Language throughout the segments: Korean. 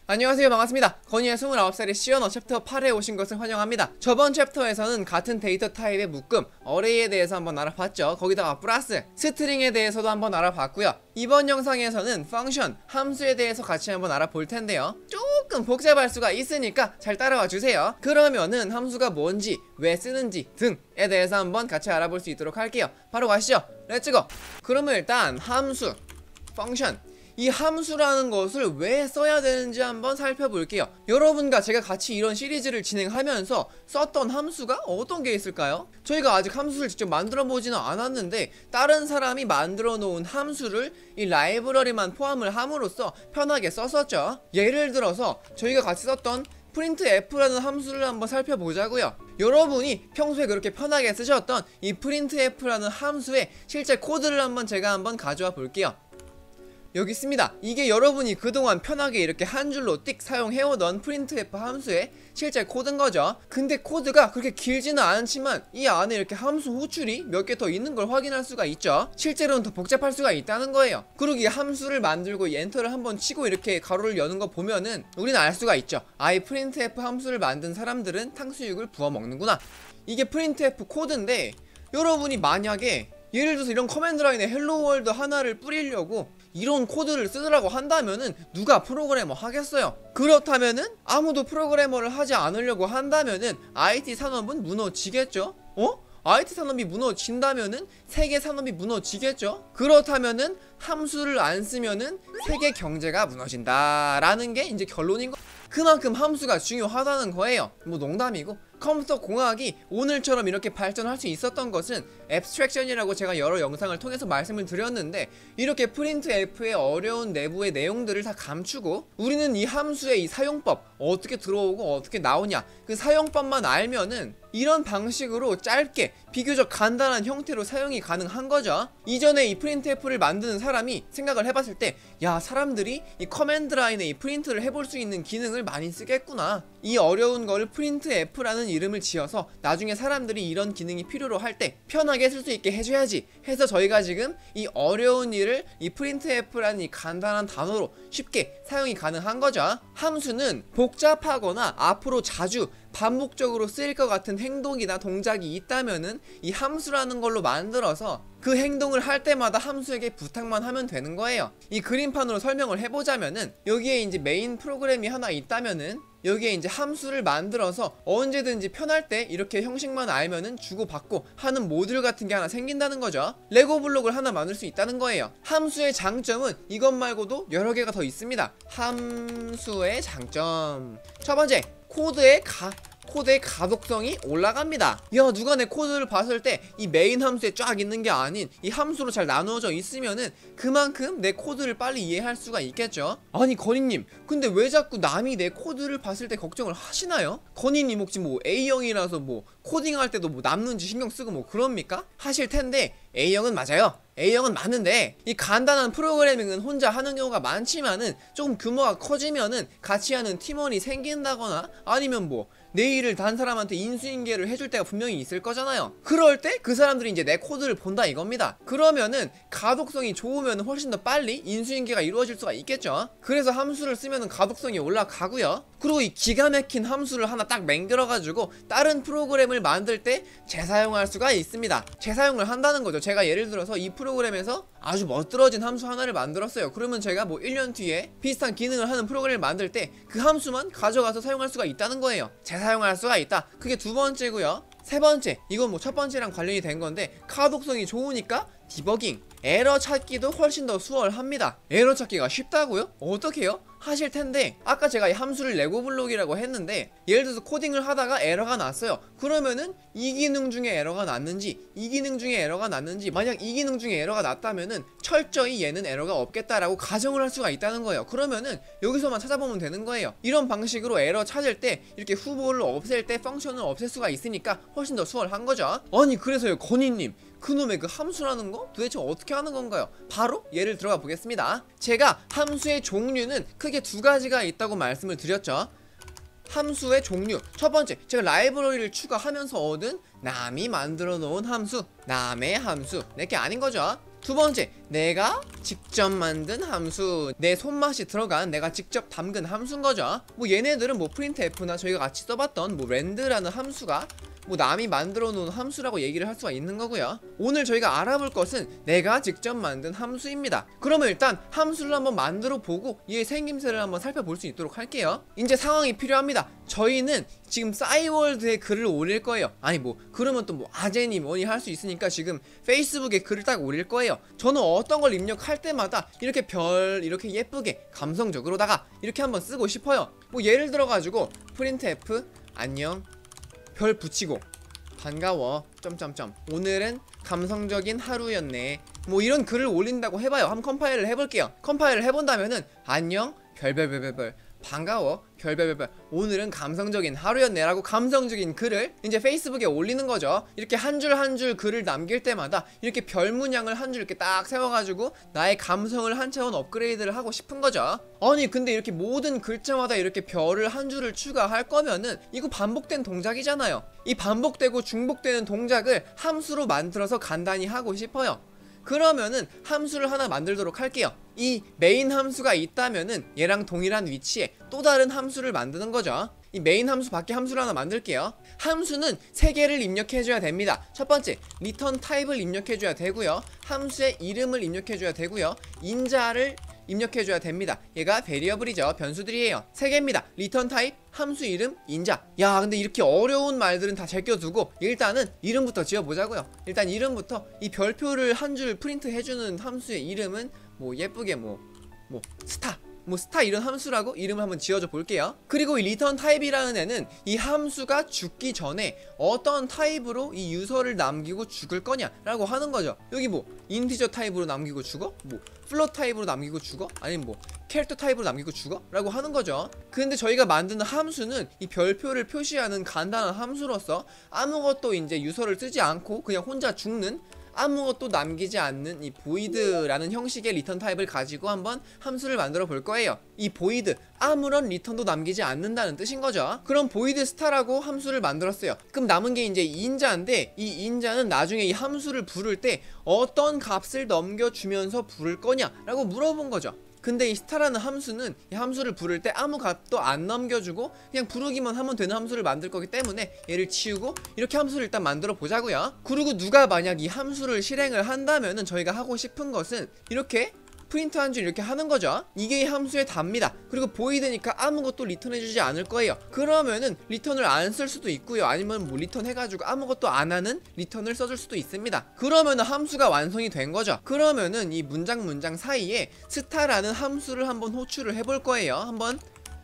안녕하세요, 반갑습니다. 건희의 29살의 시언어 챕터 8에 오신 것을 환영합니다. 저번 챕터에서는 같은 데이터 타입의 묶음, 어레이에 대해서 한번 알아봤죠. 거기다가 플러스, 스트링에 대해서도 한번 알아봤고요. 이번 영상에서는 펑션, 함수에 대해서 같이 한번 알아볼 텐데요. 조금 복잡할 수가 있으니까 잘 따라와 주세요. 그러면은 함수가 뭔지, 왜 쓰는지 등에 대해서 한번 같이 알아볼 수 있도록 할게요. 바로 가시죠. 렛츠고! 그러면 일단 함수, 펑션, 이 함수라는 것을 왜 써야 되는지 한번 살펴볼게요. 여러분과 제가 같이 이런 시리즈를 진행하면서 썼던 함수가 어떤 게 있을까요? 저희가 아직 함수를 직접 만들어 보지는 않았는데 다른 사람이 만들어 놓은 함수를 이 라이브러리만 포함을 함으로써 편하게 썼었죠. 예를 들어서 저희가 같이 썼던 printf라는 함수를 한번 살펴보자고요. 여러분이 평소에 그렇게 편하게 쓰셨던 이 printf라는 함수의 실제 코드를 제가 한번 가져와 볼게요. 여기 있습니다. 이게 여러분이 그동안 편하게 이렇게 한 줄로 띡 사용해오던 printf 함수의 실제 코드인 거죠. 근데 코드가 그렇게 길지는 않지만 이 안에 이렇게 함수 호출이 몇 개 더 있는 걸 확인할 수가 있죠. 실제로는 더 복잡할 수가 있다는 거예요. 그리고 이 함수를 만들고 이 엔터를 한번 치고 이렇게 가로를 여는 거 보면은 우리는 알 수가 있죠. 이 printf 함수를 만든 사람들은 탕수육을 부어 먹는구나. 이게 printf 코드인데 여러분이 만약에 예를 들어서 이런 커맨드 라인에 헬로 월드 하나를 뿌리려고 이런 코드를 쓰라고 한다면은 누가 프로그래머 하겠어요? 그렇다면은 아무도 프로그래머를 하지 않으려고 한다면은 IT 산업은 무너지겠죠? IT 산업이 무너진다면은 세계 산업이 무너지겠죠? 그렇다면은 함수를 안 쓰면은 세계 경제가 무너진다라는 게 이제 결론인 거. 그만큼 함수가 중요하다는 거예요. 뭐 농담이고. 컴퓨터 공학이 오늘처럼 이렇게 발전할 수 있었던 것은 앱스트랙션이라고 제가 여러 영상을 통해서 말씀을 드렸는데, 이렇게 printf의 어려운 내부의 내용들을 다 감추고 우리는 이 함수의 이 사용법, 어떻게 들어오고 어떻게 나오냐, 그 사용법만 알면은 이런 방식으로 짧게 비교적 간단한 형태로 사용이 가능한 거죠. 이전에 이 printf를 만드는 사람이 생각을 해봤을 때, 야, 사람들이 이 커맨드 라인에 이 프린트를 해볼 수 있는 기능을 많이 쓰겠구나, 이 어려운 거를 printf라는 이름을 지어서 나중에 사람들이 이런 기능이 필요로 할 때 편하게 쓸 수 있게 해줘야지 해서 저희가 지금 이 어려운 일을 이 printf라는 이 간단한 단어로 쉽게 사용이 가능한 거죠. 함수는 복잡하거나 앞으로 자주 반복적으로 쓰일 것 같은 행동이나 동작이 있다면은 이 함수라는 걸로 만들어서 그 행동을 할 때마다 함수에게 부탁만 하면 되는 거예요. 이 그림판으로 설명을 해보자면은 여기에 이제 메인 프로그램이 하나 있다면은 여기에 이제 함수를 만들어서 언제든지 편할 때 이렇게 형식만 알면은 주고받고 하는 모듈 같은 게 하나 생긴다는 거죠. 레고 블록을 하나 만들 수 있다는 거예요. 함수의 장점은 이것 말고도 여러 개가 더 있습니다. 함수의 장점, 첫 번째, 코드의 가독성이 올라갑니다. 야, 누가 내 코드를 봤을 때 이 메인 함수에 쫙 있는 게 아닌 이 함수로 잘 나누어져 있으면은 그만큼 내 코드를 빨리 이해할 수가 있겠죠. 아니 건희님, 근데 왜 자꾸 남이 내 코드를 봤을 때 걱정을 하시나요? 건희님 혹시 뭐 A형이라서 뭐 코딩할 때도 뭐 남는지 신경 쓰고 뭐 그럽니까? 하실 텐데 A형은 맞아요. A형은 맞는데 이 간단한 프로그래밍은 혼자 하는 경우가 많지만은 조금 규모가 커지면은 같이 하는 팀원이 생긴다거나 아니면 뭐 내 일을 다른 사람한테 인수인계를 해줄 때가 분명히 있을 거잖아요. 그럴 때 그 사람들이 이제 내 코드를 본다 이겁니다. 그러면은 가독성이 좋으면 훨씬 더 빨리 인수인계가 이루어질 수가 있겠죠. 그래서 함수를 쓰면은 가독성이 올라가고요. 그리고 이 기가 막힌 함수를 하나 딱 맹글어가지고 다른 프로그램을 만들 때 재사용할 수가 있습니다. 재사용을 한다는 거죠. 제가 예를 들어서 이 프로그램에서 아주 멋들어진 함수 하나를 만들었어요. 그러면 제가 뭐 1년 뒤에 비슷한 기능을 하는 프로그램을 만들 때 그 함수만 가져가서 사용할 수가 있다는 거예요. 재사용할 수가 있다. 그게 두 번째고요. 세 번째, 이건 뭐 첫 번째랑 관련이 된 건데, 가독성이 좋으니까 디버깅, 에러 찾기도 훨씬 더 수월합니다. 에러 찾기가 쉽다고요? 어떻게 해요? 하실 텐데, 아까 제가 이 함수를 레고 블록이라고 했는데 예를 들어서 코딩을 하다가 에러가 났어요. 그러면은 이 기능 중에 에러가 났는지 이 기능 중에 에러가 났는지, 만약 이 기능 중에 에러가 났다면은 철저히 얘는 에러가 없겠다라고 가정을 할 수가 있다는 거예요. 그러면은 여기서만 찾아보면 되는 거예요. 이런 방식으로 에러 찾을 때 이렇게 후보를 없앨 때 펑션을 없앨 수가 있으니까 훨씬 더 수월한 거죠. 아니 그래서요 건희님, 그놈의 그 함수라는 거 도대체 어떻게 하는 건가요? 바로 예를 들어가 보겠습니다. 제가 함수의 종류는 크게 두 가지가 있다고 말씀을 드렸죠. 함수의 종류, 첫 번째, 제가 라이브러리를 추가하면서 얻은 남이 만들어 놓은 함수, 남의 함수, 내게 아닌 거죠. 두 번째, 내가 직접 만든 함수, 내 손맛이 들어간 내가 직접 담근 함수인 거죠. 뭐 얘네들은 뭐 printf나 저희가 같이 써봤던 뭐 rand라는 함수가 뭐 남이 만들어 놓은 함수라고 얘기를 할 수가 있는 거고요. 오늘 저희가 알아볼 것은 내가 직접 만든 함수입니다. 그러면 일단 함수를 한번 만들어 보고 얘의 생김새를 한번 살펴볼 수 있도록 할게요. 이제 상황이 필요합니다. 저희는 지금 싸이월드에 글을 올릴 거예요. 아니 뭐 그러면 또 뭐 아재니 뭐니 할 수 있으니까 지금 페이스북에 글을 딱 올릴 거예요. 저는 어떤 걸 입력할 때마다 이렇게 이렇게 예쁘게 감성적으로다가 이렇게 한번 쓰고 싶어요. 뭐 예를 들어 가지고 printf 안녕 별 붙이고 반가워 점점점 오늘은 감성적인 하루였네 뭐 이런 글을 올린다고 해봐요. 한번 컴파일을 해볼게요. 컴파일을 해본다면은 안녕 별별별별별 반가워 별별별별 오늘은 감성적인 하루였네 라고 감성적인 글을 이제 페이스북에 올리는 거죠. 이렇게 한 줄 한 줄 글을 남길 때마다 이렇게 별 문양을 한 줄 이렇게 딱 세워가지고 나의 감성을 한 차원 업그레이드를 하고 싶은 거죠. 아니 근데 이렇게 모든 글자마다 이렇게 별을 한 줄을 추가할 거면은 이거 반복된 동작이잖아요. 이 반복되고 중복되는 동작을 함수로 만들어서 간단히 하고 싶어요. 그러면은 함수를 하나 만들도록 할게요. 이 메인 함수가 있다면은 얘랑 동일한 위치에 또 다른 함수를 만드는 거죠. 이 메인 함수 밖에 함수를 하나 만들게요. 함수는 3개를 입력해줘야 됩니다. 첫 번째, return 타입을 입력해줘야 되고요. 함수의 이름을 입력해줘야 되고요. 인자를 입력해줘야 됩니다. 얘가 베리어블이죠. 변수들이에요. 3개입니다. return 타입, 함수 이름, 인자. 야 근데 이렇게 어려운 말들은 다 제껴두고 일단은 이름부터 지어보자고요. 일단 이름부터 이 별표를 한 줄 프린트 해주는 함수의 이름은 뭐 예쁘게 스타 이런 함수라고 이름을 한번 지어줘 볼게요. 그리고 이 return 타입이라는 애는 이 함수가 죽기 전에 어떤 타입으로 이 유서를 남기고 죽을 거냐 라고 하는 거죠. 여기 뭐 인티저 타입으로 남기고 죽어? 뭐 플롯 타입으로 남기고 죽어? 아니면 뭐 캐릭터 타입으로 남기고 죽어? 라고 하는 거죠. 근데 저희가 만드는 함수는 이 별표를 표시하는 간단한 함수로서 아무것도 이제 유서를 쓰지 않고 그냥 혼자 죽는 아무것도 남기지 않는 이 void라는 형식의 리턴 타입을 가지고 한번 함수를 만들어 볼 거예요. 이 void, 아무런 리턴도 남기지 않는다는 뜻인 거죠. 그럼 void star라고 함수를 만들었어요. 그럼 남은 게 이제 인자인데 이 인자는 나중에 이 함수를 부를 때 어떤 값을 넘겨주면서 부를 거냐 라고 물어본 거죠. 근데 이 스타라는 함수는 이 함수를 부를 때 아무 값도 안 넘겨주고 그냥 부르기만 하면 되는 함수를 만들 거기 때문에 얘를 치우고 이렇게 함수를 일단 만들어 보자고요. 그리고 누가 만약 이 함수를 실행을 한다면은 저희가 하고 싶은 것은 이렇게 프린트 한 줄 이렇게 하는 거죠. 이게 이 함수의 답니다. 그리고 보이드니까 아무것도 리턴해주지 않을 거예요. 그러면은 리턴을 안 쓸 수도 있고요. 아니면 뭐 리턴 해가지고 아무것도 안 하는 리턴을 써줄 수도 있습니다. 그러면은 함수가 완성이 된 거죠. 그러면은 이 문장 사이에 스타라는 함수를 한번 호출을 해볼 거예요. 한번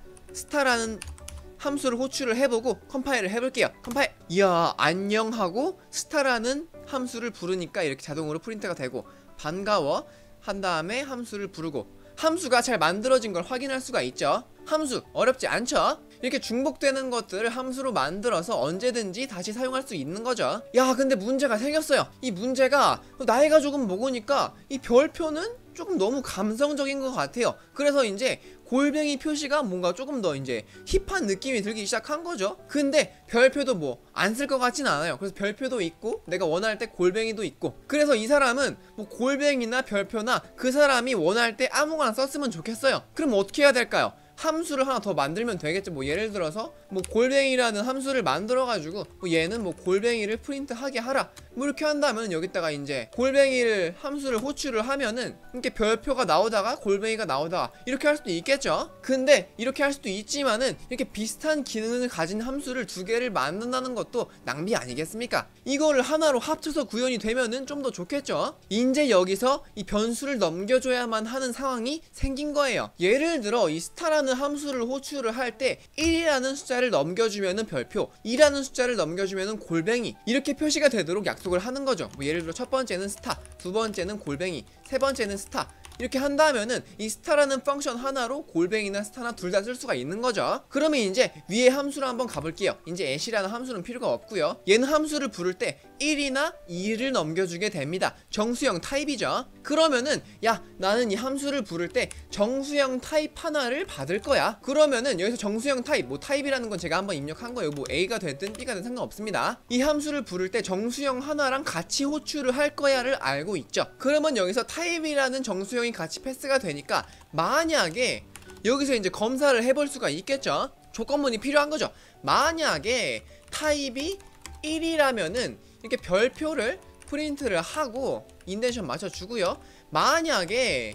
스타라는 함수를 호출을 해보고 컴파일을 해볼게요. 컴파일. 이야 안녕하고 스타라는 함수를 부르니까 이렇게 자동으로 프린트가 되고 반가워 한 다음에 함수를 부르고 함수가 잘 만들어진 걸 확인할 수가 있죠. 함수 어렵지 않죠? 이렇게 중복되는 것들을 함수로 만들어서 언제든지 다시 사용할 수 있는 거죠. 야 근데 문제가 생겼어요. 이 문제가 나이가 조금 먹으니까 이 별표는 조금 너무 감성적인 것 같아요. 그래서 이제 골뱅이 표시가 뭔가 조금 더 이제 힙한 느낌이 들기 시작한 거죠. 근데 별표도 뭐 안 쓸 것 같진 않아요. 그래서 별표도 있고 내가 원할 때 골뱅이도 있고 그래서 이 사람은 뭐 골뱅이나 별표나 그 사람이 원할 때 아무거나 썼으면 좋겠어요. 그럼 어떻게 해야 될까요? 함수를 하나 더 만들면 되겠죠. 뭐 예를 들어서 뭐 골뱅이라는 함수를 만들어 가지고 뭐 얘는 뭐 골뱅이를 프린트하게 하라 뭐 이렇게 한다면 여기다가 이제 골뱅이를 함수를 호출을 하면은 이렇게 별표가 나오다가 골뱅이가 나오다가 이렇게 할 수도 있겠죠. 근데 이렇게 할 수도 있지만은 이렇게 비슷한 기능을 가진 함수를 2개를 만든다는 것도 낭비 아니겠습니까? 이거를 하나로 합쳐서 구현이 되면은 좀 더 좋겠죠. 이제 여기서 이 변수를 넘겨줘야만 하는 상황이 생긴 거예요. 예를 들어 이 스타라는 함수를 호출을 할 때 1이라는 숫자를 넘겨주면은 별표, 2라는 숫자를 넘겨주면은 골뱅이 이렇게 표시가 되도록 약속을 하는 거죠. 뭐 예를 들어 첫 번째는 스타, 두 번째는 골뱅이, 세 번째는 스타 이렇게 한다면은 이 스타라는 펑션 하나로 골뱅이나 스타나 둘 다 쓸 수가 있는 거죠. 그러면 이제 위에 함수를 한번 가볼게요. 이제 at이라는 함수는 필요가 없고요. 얘는 함수를 부를 때 1이나 2를 넘겨주게 됩니다. 정수형 타입이죠. 그러면은 야, 나는 이 함수를 부를 때 정수형 타입 하나를 받을 거야. 그러면은 여기서 정수형 타입, 뭐 타입이라는 건 제가 한번 입력한 거예요. 뭐 A가 됐든 B가 됐든 상관없습니다. 이 함수를 부를 때 정수형 하나랑 같이 호출을 할 거야를 알고 있죠. 그러면 여기서 타입이라는 정수형이 같이 패스가 되니까 만약에 여기서 이제 검사를 해볼 수가 있겠죠. 조건문이 필요한 거죠. 만약에 타입이 1이라면은 이렇게 별표를 프린트를 하고 인덴션 맞춰주고요. 만약에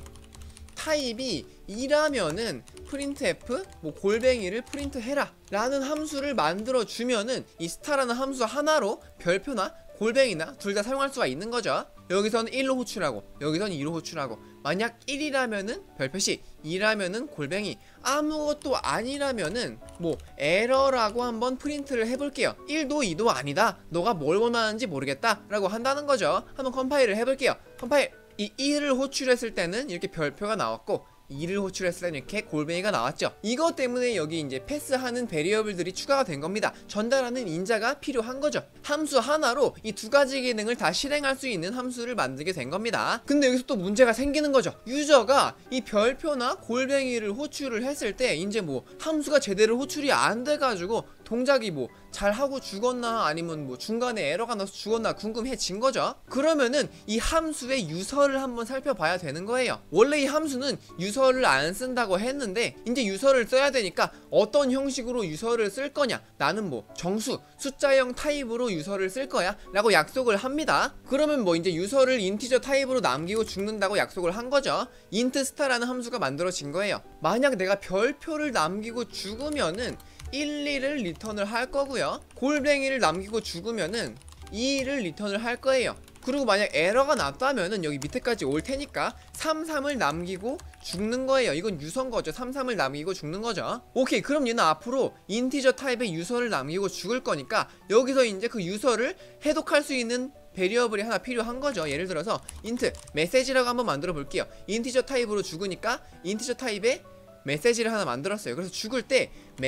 타입이 2라면은 printf 뭐 골뱅이를 프린트해라 라는 함수를 만들어 주면은 이 스타라는 함수 하나로 별표나 골뱅이나 둘 다 사용할 수가 있는 거죠. 여기서는 1로 호출하고 여기서는 2로 호출하고, 만약 1이라면은 별표시, 2라면은 골뱅이, 아무것도 아니라면은 뭐 에러라고 한번 프린트를 해볼게요. 1도 2도 아니다, 너가 뭘 원하는지 모르겠다 라고 한다는 거죠. 한번 컴파일을 해볼게요. 컴파일. 이 1을 호출했을 때는 이렇게 별표가 나왔고 2를 호출했을 때는 이렇게 골뱅이가 나왔죠. 이것 때문에 여기 이제 패스하는 베리어블들이 추가가 된 겁니다. 전달하는 인자가 필요한 거죠. 함수 하나로 이 두 가지 기능을 다 실행할 수 있는 함수를 만들게 된 겁니다. 근데 여기서 또 문제가 생기는 거죠. 유저가 이 별표나 골뱅이를 호출을 했을 때 이제 뭐 함수가 제대로 호출이 안 돼가지고 동작이 뭐 잘하고 죽었나 아니면 뭐 중간에 에러가 나서 죽었나 궁금해진 거죠. 그러면은 이 함수의 유서를 한번 살펴봐야 되는 거예요. 원래 이 함수는 유서를 안 쓴다고 했는데 이제 유서를 써야 되니까 어떤 형식으로 유서를 쓸 거냐, 나는 뭐 정수, 숫자형 타입으로 유서를 쓸 거야 라고 약속을 합니다. 그러면 뭐 이제 유서를 인티저 타입으로 남기고 죽는다고 약속을 한 거죠. int star라는 함수가 만들어진 거예요. 만약 내가 별표를 남기고 죽으면은 1, 2를 리턴을 할 거고요. 골뱅이를 남기고 죽으면은 2를 리턴을 할 거예요. 그리고 만약 에러가 났다면은 여기 밑에까지 올 테니까 3, 3을 남기고 죽는 거예요. 이건 유서인 거죠. 3, 3을 남기고 죽는 거죠. 오케이, 그럼 얘는 앞으로 인티저 타입의 유서를 남기고 죽을 거니까 여기서 이제 그 유서를 해독할 수 있는 베리어블이 하나 필요한 거죠. 예를 들어서 int 메시지라고 한번 만들어 볼게요. 인티저 타입으로 죽으니까 인티저 타입의 메시지를 하나 만들었어요. 그래서 죽을 때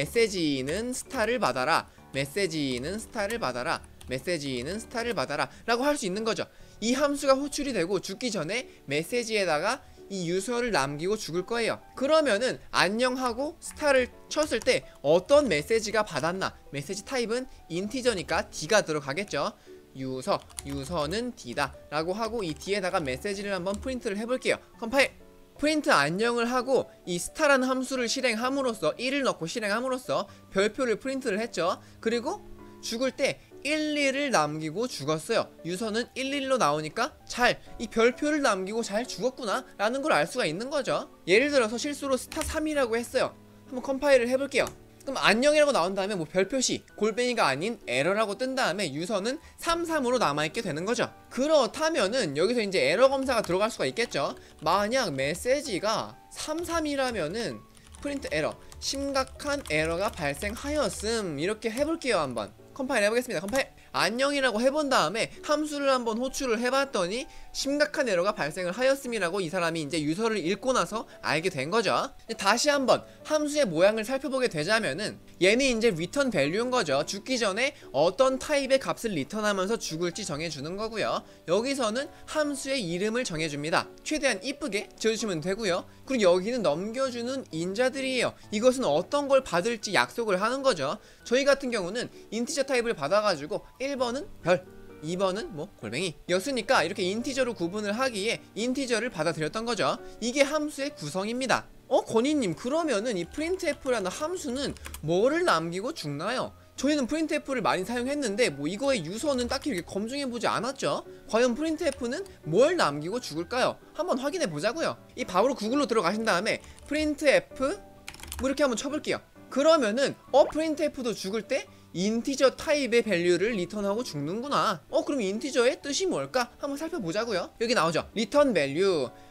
메시지는 스타를 받아라, 메시지는 스타를 받아라, 메시지는 스타를 받아라 라고 할 수 있는 거죠. 이 함수가 호출이 되고 죽기 전에 메시지에다가 이 유서를 남기고 죽을 거예요. 그러면은 안녕하고 스타를 쳤을 때 어떤 메시지가 받았나, 메시지 타입은 인티저니까 D가 들어가겠죠. 유서는 D다 라고 하고 이 D에다가 메시지를 한번 프린트를 해볼게요. 컴파일. 프린트 안녕을 하고 이 스타라는 함수를 실행함으로써 1을 넣고 실행함으로써 별표를 프린트를 했죠. 그리고 죽을 때 1, 2를 남기고 죽었어요. 유서는 1, 1로 나오니까 이 별표를 남기고 잘 죽었구나 라는 걸 알 수가 있는 거죠. 예를 들어서 실수로 스타 3이라고 했어요. 한번 컴파일을 해볼게요. 그럼 안녕이라고 나온 다음에 뭐 별표시, 골뱅이가 아닌 에러라고 뜬 다음에 유서는 3, 3으로 남아있게 되는 거죠. 그렇다면은 여기서 이제 에러 검사가 들어갈 수가 있겠죠. 만약 메시지가 3, 3이라면은 프린트 에러, 심각한 에러가 발생하였음, 이렇게 해볼게요. 한번 컴파일 해보겠습니다. 컴파일. 안녕이라고 해본 다음에 함수를 한번 호출을 해봤더니 심각한 에러가 발생을 하였음이라고 이 사람이 이제 유서를 읽고 나서 알게 된 거죠. 다시 한번 함수의 모양을 살펴보게 되자면은 얘는 이제 리턴 밸류인 거죠. 죽기 전에 어떤 타입의 값을 리턴하면서 죽을지 정해주는 거고요. 여기서는 함수의 이름을 정해줍니다. 최대한 이쁘게 지어주시면 되고요. 그리고 여기는 넘겨주는 인자들이에요. 이것은 어떤 걸 받을지 약속을 하는 거죠. 저희 같은 경우는 인티저 타입을 받아가지고 1번은 별, 2번은 뭐 골뱅이 였으니까 이렇게 인티저로 구분을 하기에 인티저를 받아들였던 거죠. 이게 함수의 구성입니다. 건희님, 그러면은 이 printf라는 함수는 뭐를 남기고 죽나요? 저희는 printf를 많이 사용했는데 뭐 이거의 유서는 딱히 이렇게 검증해보지 않았죠. 과연 printf는 뭘 남기고 죽을까요? 한번 확인해 보자고요. 이 바로 구글로 들어가신 다음에 printf 뭐 이렇게 한번 쳐볼게요. 그러면은 printf도 죽을 때 인티저 타입의 밸류를 리턴하고 죽는구나. 그럼 인티저의 뜻이 뭘까? 한번 살펴보자고요. 여기 나오죠. 리턴 밸류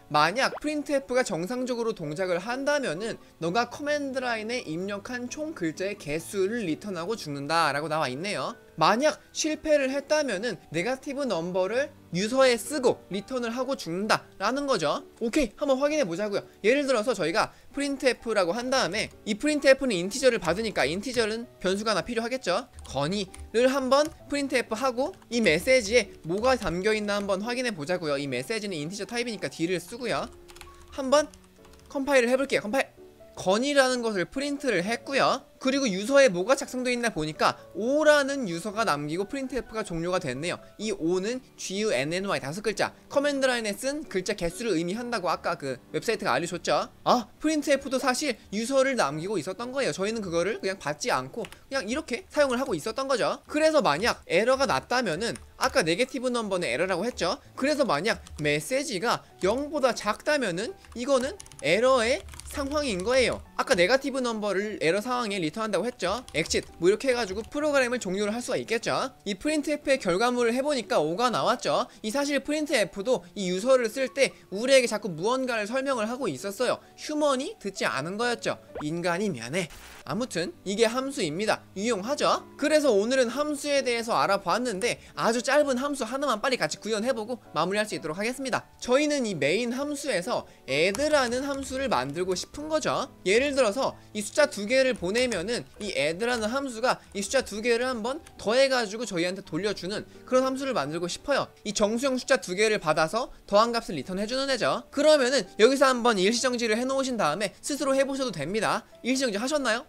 만약 printf가 정상적으로 동작을 한다면은 너가 커맨드 라인에 입력한 총 글자의 개수를 리턴하고 죽는다 라고 나와 있네요. 만약 실패를 했다면은 네거티브 넘버를 유서에 쓰고 리턴을 하고 죽는다 라는 거죠. 오케이, 한번 확인해 보자고요. 예를 들어서 저희가 printf라고 한 다음에 이 printf는 인티저를 받으니까 인티저는 변수가 하나 필요하겠죠. 건의를 한번 printf 하고 이 메시지에 뭐가 담겨있나 한번 확인해 보자고요. 이 메시지는 인티저 타입이니까 D를 쓰고요. 한번 컴파일을 해볼게요. 컴파일. 건이라는 것을 프린트를 했고요. 그리고 유서에 뭐가 작성되어 있나 보니까 O라는 유서가 남기고 printf가 종료가 됐네요. 이 O는 GUNNY 5글자, 커맨드 라인에 쓴 글자 개수를 의미한다고 아까 그 웹사이트가 알려줬죠. 아, printf도 사실 유서를 남기고 있었던 거예요. 저희는 그거를 그냥 받지 않고 그냥 이렇게 사용을 하고 있었던 거죠. 그래서 만약 에러가 났다면은 아까 네게티브 넘버는 에러라고 했죠. 그래서 만약 메시지가 0보다 작다면은 이거는 에러의 상황인 거예요. 아까 네거티브 넘버를 에러 상황에 리턴한다고 했죠. exit 뭐 이렇게 해가지고 프로그램을 종료를 할 수가 있겠죠. 이 printf의 결과물을 해보니까 5가 나왔죠. 이 사실 printf도 이 유서를 쓸 때 우리에게 자꾸 무언가를 설명을 하고 있었어요. 휴먼이 듣지 않은 거였죠. 인간이 미안해. 아무튼 이게 함수입니다. 유용하죠? 그래서 오늘은 함수에 대해서 알아봤는데 아주 짧은 함수 하나만 빨리 같이 구현해보고 마무리할 수 있도록 하겠습니다. 저희는 이 메인 함수에서 add라는 함수를 만들고 싶은 거죠. 예를 들어서 이 숫자 2개를 보내면은 이 add라는 함수가 이 숫자 2개를 한번 더해가지고 저희한테 돌려주는 그런 함수를 만들고 싶어요. 이 정수형 숫자 2개를 받아서 더한 값을 리턴해주는 애죠. 그러면은 여기서 한번 일시정지를 해놓으신 다음에 스스로 해보셔도 됩니다. 일시정지 하셨나요?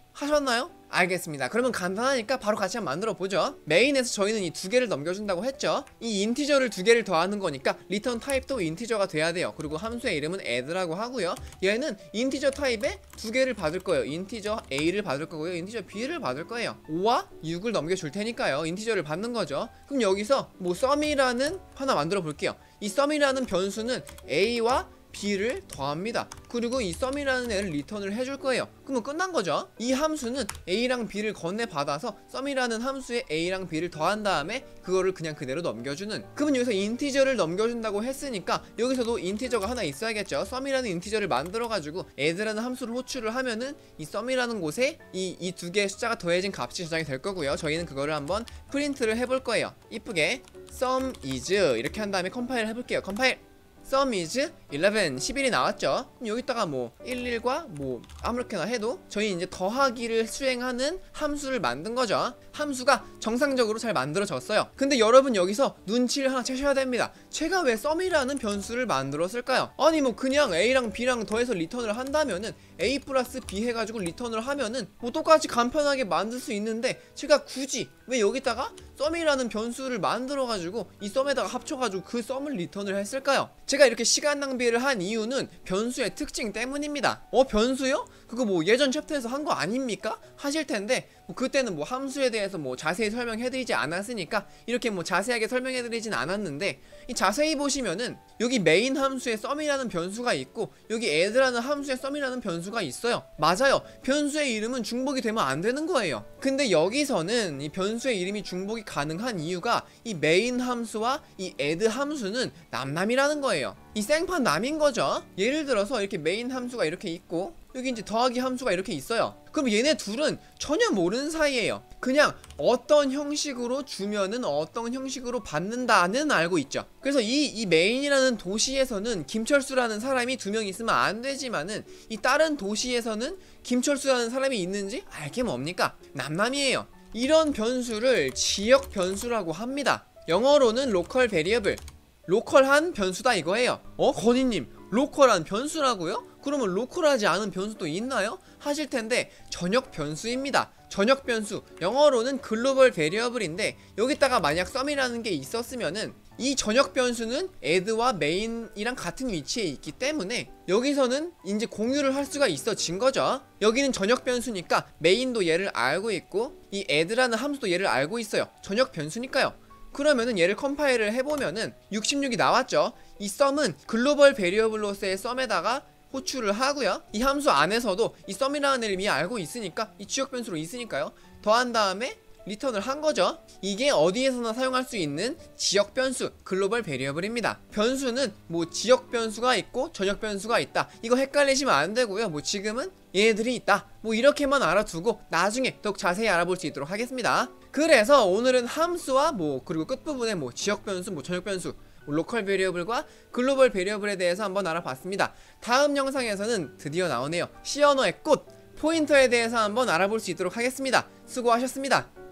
알겠습니다. 그러면 간단하니까 바로 같이 한번 만들어 보죠. 메인에서 저희는 이 2개를 넘겨준다고 했죠. 이 인티저를 2개를 더하는 거니까 리턴 타입도 인티저가 돼야 돼요. 그리고 함수의 이름은 add라고 하고요. 얘는 인티저 타입에 2개를 받을 거예요. 인티저 a를 받을 거고요. 인티저 b를 받을 거예요. 5와 6을 넘겨줄 테니까요. 인티저를 받는 거죠. 그럼 여기서 뭐 sum이라는 하나 만들어 볼게요. 이 sum이라는 변수는 a와 b를 더합니다. 그리고 이 sum이라는 애를 리턴을 해줄 거예요. 그러면 끝난 거죠. 이 함수는 a랑 b를 건네 받아서 sum이라는 함수에 a랑 b를 더한 다음에 그거를 그냥 그대로 넘겨주는. 그러면 여기서 인티저를 넘겨준다고 했으니까 여기서도 인티저가 하나 있어야겠죠. sum이라는 인티저를 만들어가지고 add라는 함수를 호출을 하면은 이 sum이라는 곳에 이 두 개의 숫자가 더해진 값이 저장이 될 거고요. 저희는 그거를 한번 프린트를 해볼 거예요. 이쁘게 sum is 이렇게 한 다음에 컴파일 해볼게요. 컴파일. sum is 11, 11이 나왔죠. 그럼 여기다가 뭐 11과 뭐 아무렇게나 해도 저희 이제 더하기를 수행하는 함수를 만든 거죠. 함수가 정상적으로 잘 만들어졌어요. 근데 여러분 여기서 눈치를 하나 채셔야 됩니다. 제가 왜 sum이라는 변수를 만들었을까요? 아니 뭐 그냥 a랑 b랑 더해서 리턴을 한다면은 a 플러스 b 해가지고 리턴을 하면은 뭐 똑같이 간편하게 만들 수 있는데 제가 굳이 왜 여기다가 sum이라는 변수를 만들어가지고 이 sum에다가 합쳐가지고 그 sum을 리턴을 했을까요? 제가 이렇게 시간 낭비를 한 이유는 변수의 특징 때문입니다. 변수요? 그거 뭐 예전 챕터에서 한 거 아닙니까? 하실 텐데 뭐 그때는 뭐 함수에 대해서 뭐 자세히 설명해드리지 않았으니까 이렇게 뭐 자세하게 설명해드리진 않았는데 이 자세히 보시면은 여기 메인 함수에 sum이라는 변수가 있고 여기 add라는 함수에 sum이라는 변수가 있어요. 맞아요. 변수의 이름은 중복이 되면 안 되는 거예요. 근데 여기서는 이 변수의 이름이 중복이 가능한 이유가 이 메인 함수와 이 add 함수는 남남이라는 거예요. 이 생판 남인 거죠. 예를 들어서 이렇게 메인 함수가 이렇게 있고 여기 이제 더하기 함수가 이렇게 있어요. 그럼 얘네 둘은 전혀 모르는 사이예요. 그냥 어떤 형식으로 주면은 어떤 형식으로 받는다는 알고 있죠. 그래서 이 메인이라는 도시에서는 김철수라는 사람이 2명 있으면 안 되지만은 이 다른 도시에서는 김철수라는 사람이 있는지 알게 뭡니까? 남남이에요. 이런 변수를 지역 변수라고 합니다. 영어로는 로컬 베리어블, 로컬한 변수다 이거예요. 건희님, 로컬한 변수라고요? 그러면 로컬하지 않은 변수도 있나요? 하실 텐데 전역 변수입니다. 전역 변수, 영어로는 글로벌 베리어블인데 여기다가 만약 sum이라는 게 있었으면은 이 전역 변수는 add와 main이랑 같은 위치에 있기 때문에 여기서는 이제 공유를 할 수가 있어진 거죠. 여기는 전역 변수니까 main도 얘를 알고 있고 이 add라는 함수도 얘를 알고 있어요. 전역 변수니까요. 그러면은 얘를 컴파일을 해보면은 66이 나왔죠. 이 sum은 글로벌 베리어블로서의 sum에다가 호출을 하고요. 이 함수 안에서도 이 sum이라는 애를 이미 알고 있으니까 이 지역 변수로 있으니까요. 더한 다음에 리턴을 한 거죠. 이게 어디에서나 사용할 수 있는 지역 변수, 글로벌 베리어블입니다. 변수는 뭐 지역 변수가 있고 전역 변수가 있다. 이거 헷갈리시면 안 되고요. 뭐 지금은 얘네들이 있다. 뭐 이렇게만 알아두고 나중에 더욱 자세히 알아볼 수 있도록 하겠습니다. 그래서 오늘은 함수와 뭐 그리고 끝부분에 뭐 지역 변수, 뭐 전역 변수, 로컬 베리어블과 글로벌 베리어블에 대해서 한번 알아봤습니다. 다음 영상에서는 드디어 나오네요. C 언어의 꽃, 포인터에 대해서 한번 알아볼 수 있도록 하겠습니다. 수고하셨습니다.